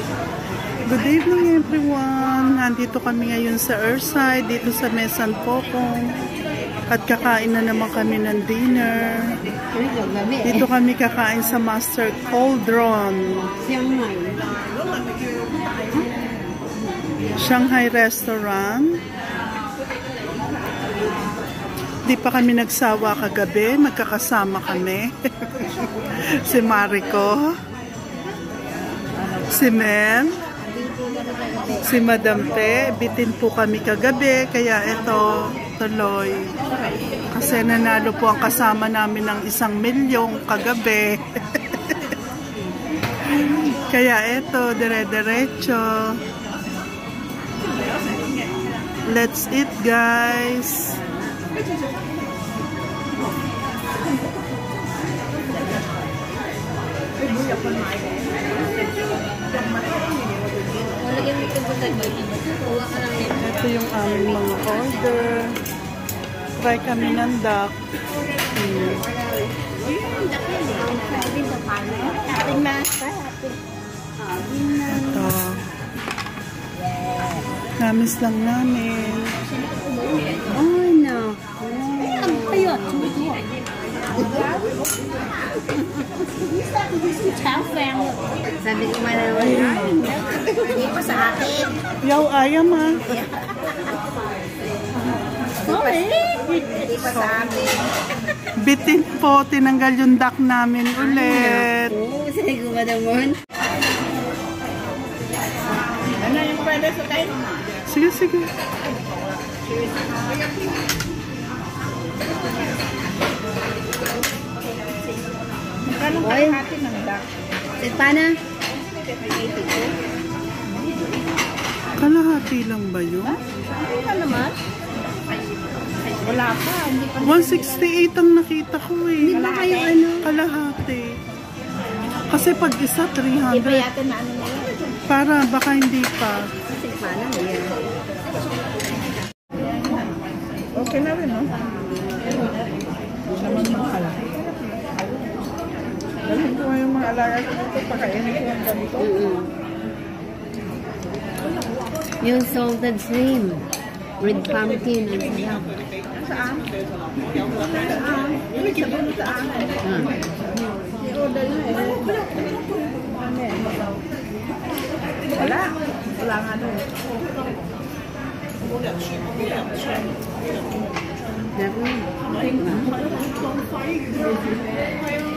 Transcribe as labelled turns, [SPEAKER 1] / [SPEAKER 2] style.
[SPEAKER 1] Good evening everyone! Nandito kami ngayon sa Earthside, dito sa Mesan Pokong. At kakain na naman kami ng dinner. Dito kami kakain sa Master Cauldron. Shanghai Restaurant. Di pa kami nagsawa kagabi, magkakasama kami. Si Mariko, si Mel, si Madam Te. Bitin po kami kagabi, kaya ito tuloy. Kasi nanalo po ang kasama namin ng 1 milyong kagabi. Kaya ito, dire-diretso. Let's eat, guys. Ito yung aming mga order. Try kami ng duck. Ito. Namis lang namin.
[SPEAKER 2] Oh, no. Sabi ko man naman, hindi pa sa akin.
[SPEAKER 1] Yaw, ayam ha.
[SPEAKER 2] Sorry. Hindi pa sa akin.
[SPEAKER 1] Bitin po, tinanggal yung duck namin ulit.
[SPEAKER 2] Oo, sabi ko ba naman? Ano yung pwede sa tayo?
[SPEAKER 1] Sige, sige.
[SPEAKER 2] Magkano kalahati ng duck? Paano?
[SPEAKER 1] Kalahati lang ba yun?
[SPEAKER 2] Ano ba naman? Wala pa.
[SPEAKER 1] 168 ang nakita ko eh.
[SPEAKER 2] Hindi ba kayo ano?
[SPEAKER 1] Kalahati. Kasi pag isa, 300.
[SPEAKER 2] Hindi pa yata na ano na yun.
[SPEAKER 1] Para baka hindi pa.
[SPEAKER 2] Kasi paano yan?
[SPEAKER 1] Okay na rin, no? Sa magmahal. Dalhin ko yung mga alaga ko dito, pakainin ko ang ganito.
[SPEAKER 2] Yung salted shrimp. Red pumpkin. Ang sarap.
[SPEAKER 1] Saan? Saan? Yung sabon saan? I-order na eh. Wala. Wala nga doon.
[SPEAKER 2] Never.